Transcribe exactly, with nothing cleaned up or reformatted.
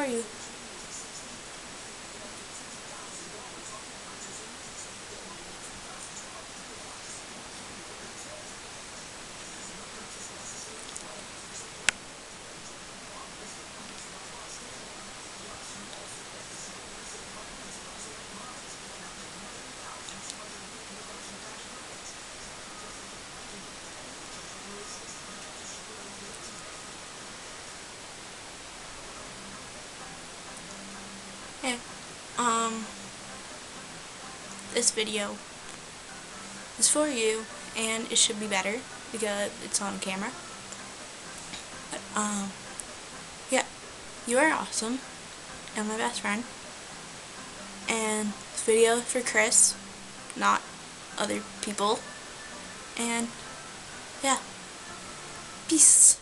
are you? Hey, um, this video is for you, and it should be better because it's on camera. But, um, yeah, you are awesome, and my best friend. And this video is for Chris, not other people. And, yeah, peace.